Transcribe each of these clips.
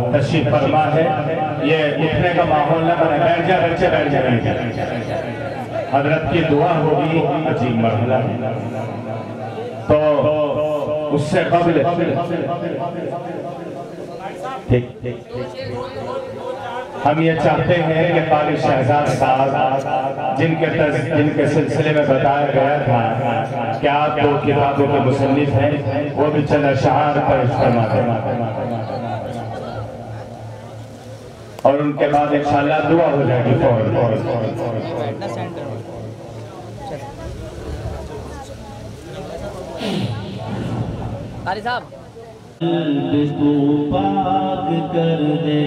تشریف فرما ہے، یہ اٹھنے کا ماحول نہ بنے، بیٹھ جا بچے، بیٹھ جا۔ حضرت کی دعا ہوگی، عجیب مرحلہ ہے، تو اس سے قبل ہم یہ چاہتے ہیں کہ قاری شہزاد صاحب جن کے سلسلے میں بتایا گیا تھا کہ آپ 2 کتابوں کے مصنف ہیں، وہ بھی چند اشعار پیش فرما دیں، اور ان کے بعد انشاءاللہ دعا ہو جائے گی فوراً۔ قاری صاحب قلب تو پاک کر دے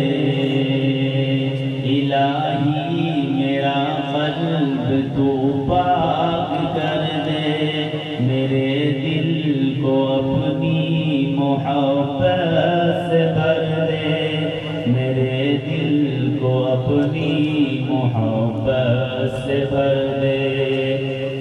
الہی، میرا قلب تو پاک کر دے، میرے دل کو اپنی محبت سے بھر دے، میرے دل کو اپنی محبت سے بھر دے،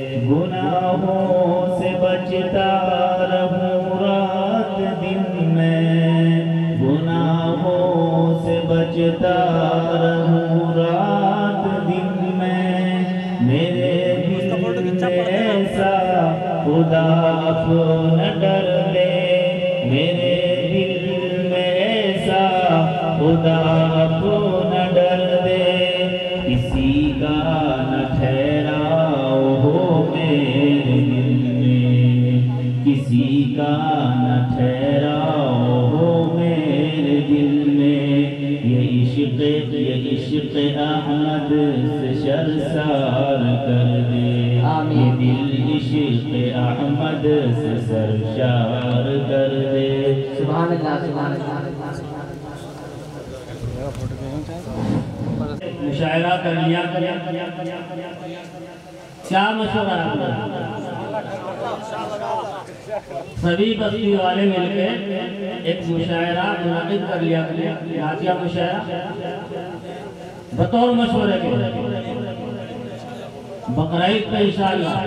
گناہوں سے بچتا رہوں رات دن میں، گناہوں سے بچتا رہوں رات دن میں، میرے دل میں ایسا خدا نہ ڈر دے، میرے دل میں ایسا خدا نہ ڈر دے، کسی کا نہ ٹھہراؤ ہو میرے دل میں، کسی کا نہ ٹھہراؤ ہو میرے دل میں، یہ عشق احمد سے شرسار کر دے، یہ دل عشق احمد سے سرشار کر دے۔ سبحان اللہ، سبحان اللہ۔ مشاعرہ کر لیا، کیا مشورہ ہے؟ سبھی بستی والے مل کے ایک مشاعرہ منعقد کر لیا، نعتیہ مشاعرہ بطور مشورے کے بقرعید پہ انشاءاللہ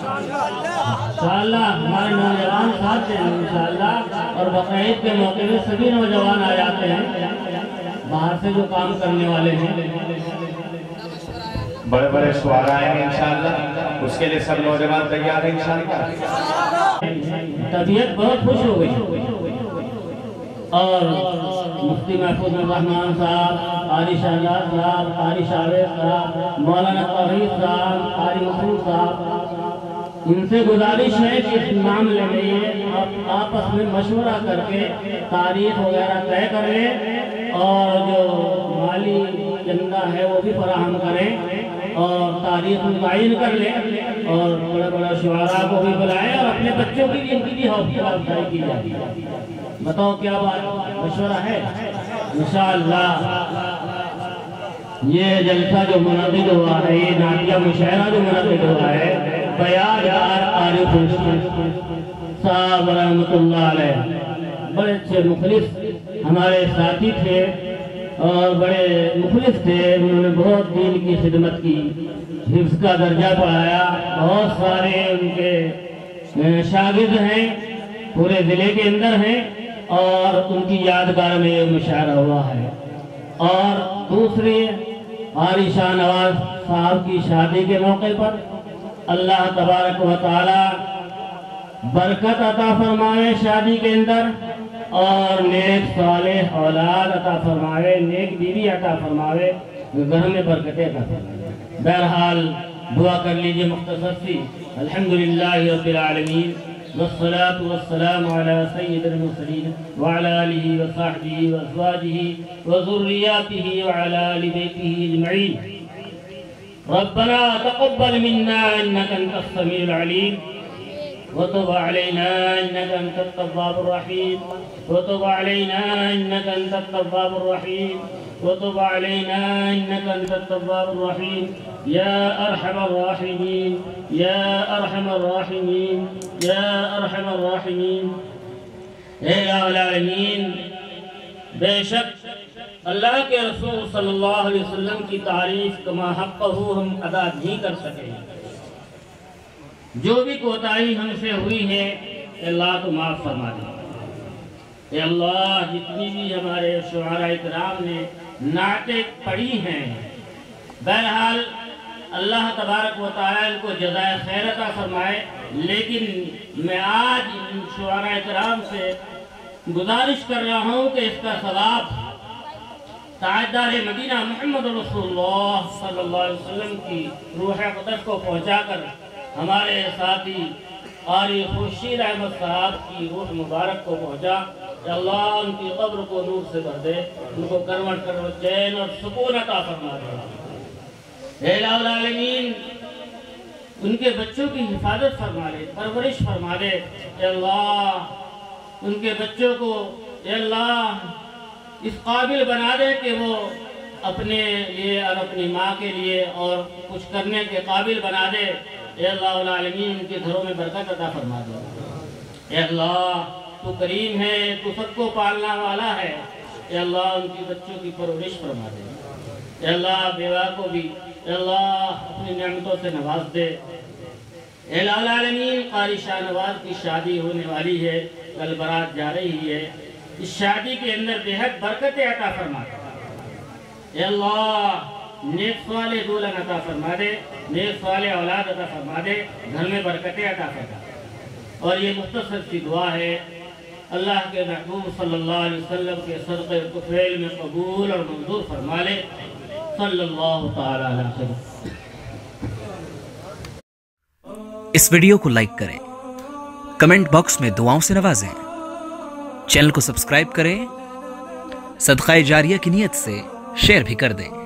ہمارے نوجوان ساتھ ہیں انشاءاللہ، اور بقرعید کے موقع میں سبھی نوجوان آ جاتے ہیں باہر سے جو کام کرنے والے ہیں، بڑے بڑے شعراء آئیں گے انشاءاللہ، اس کے لئے سب نوجوان تیار ہیں انشاءاللہ۔ طبیعت بہت خوش ہو گئی، اور مفتی محفوظ الرحمان صاحب، قاری شہزاد صاحب، قاری شاویز صاحب، مولانا توحید صاحب، قاری مسعود صاحب، ان سے گزارش ہے کہ اس معاملے میں یہ آپس میں مشورہ کر کے تاریخ وغیرہ طے کر لیں، اور جو مالی چندہ ہے وہ بھی فراہم کریں، اور تاریخ متعین کر لیں، اور بڑے بڑے شعراء کو بھی بلائیں، اور اپنے بچوں کی بھی ان کی بھی حوصلہ افزائی کی جائے۔ بتاؤ کیا بات مشورہ ہے؟ انشاءاللہ یہ جلسہ جو منعقد ہوا ہے، یہ نعتیہ مشاعرہ جو منعقد ہوا ہے، بیانیار عارف صاحب رحمۃ اللہ علیہ بڑے اچھے مخلص ہمارے ساتھی تھے، اور بڑے مخلص تھے، انہوں نے بہت دین کی خدمت کی، حفظ کا درجہ پڑھایا، بہت سارے ان کے شاگرد ہیں، پورے ضلع کے اندر ہیں، اور ان کی یادگار میں یہ مشاعرہ ہوا ہے۔ اور دوسری قاری شاہ نواز صاحب کی شادی کے موقع پر اللہ تبارک و تعالی برکت عطا فرمائے شادی کے اندر، اور نیک صالح اولاد عطا فرمائے، نیک بیوی عطا فرمائے، گھر میں برکتیں عطا فرمائے۔ بہرحال دعا کر لیجئے مختصر سی، الحمدللہ رب العالمین، والصلاة والسلام على سيد المرسلين وعلى آله وصحبه وأزواجه وذرياته وعلى آل بيته أجمعين۔ ربنا تقبل منا إنك أنت السميع العليم، وتب علينا إنك أنت التواب الرحيم، وتب علينا إنك أنت التواب الرحيم، وتب علينا إنك أنت التواب الرحيم، يا أرحم الراحمين، يا أرحم الراحمين، يا أرحم الراحمين۔ اے العالمین، بے شک اللہ کے رسول صلی اللہ علیہ وسلم کی تعریف کما حقہ ہم ادا نہیں کر سکے، جو بھی کوتاہی ہم سے ہوئی ہے اللہ تو معاف فرما دے۔ اے اللہ جتنی بھی ہمارے شعراء کرام نے نعتیں پڑھی ہیں، بہرحال اللہ تبارک و تعالیٰ ان کو جزائے خیر عطا فرمائے، لیکن میں آج ان شعراء کرام سے گزارش کر رہا ہوں کہ اس کا ثواب تاجدار مدینہ محمد رسول اللہ صلی اللہ علیہ وسلم کی روح اقدس کو پہنچا کر ہمارے ساتھی قاری خورشید احمد صاحب کی روح مبارک کو پہنچا کہ اللہ ان کی قبر کو نور سے بھر دے، ان کو کروٹ چین اور سکون عطا فرما دے۔ اے الہ العالمین ان کے بچوں کی حفاظت فرما دے، پرورش فرما دے۔ اے اللہ ان کے بچوں کو اے اللہ اس قابل بنا دے کہ وہ اپنے لیے اور اپنی ماں کے لیے اور کچھ کرنے کے قابل بنا دے۔ اے اللہ العالمین ان کے گھروں میں برکت عطا فرما دے۔ اے اللہ تو کریم ہے، تو سب کو پالنا والا ہے۔ اے اللہ ان کی بچوں کی پرورش فرما دے۔ اے اللہ بیوہ کو بھی اے اللہ اپنی نعمتوں سے نواز دے۔ اے اللہ العالمین قاری شاہ نواز کی شادی ہونے والی ہے، کل برات جا رہی ہے، اس شادی کے اندر بے حد برکت عطا فرما دے۔ اے اللہ نیک صالح دولہن عطا فرما دے، نیک صالح اولاد عطا فرما دے، گھر میں برکتیں عطا فرما دے۔ اور یہ مختصر سی دعا ہے، اللہ کے محبوب صلی اللہ علیہ وسلم کے صدقے طفیل میں قبول اور منظور فرما لے، صلی اللہ تعالی علیہ وسلم۔ اس ویڈیو کو لائک کریں، کمنٹ باکس میں دعاؤں سے نوازیں، چینل کو سبسکرائب کریں، صدقہ جاریہ کی نیت سے شیئر بھی کر دیں۔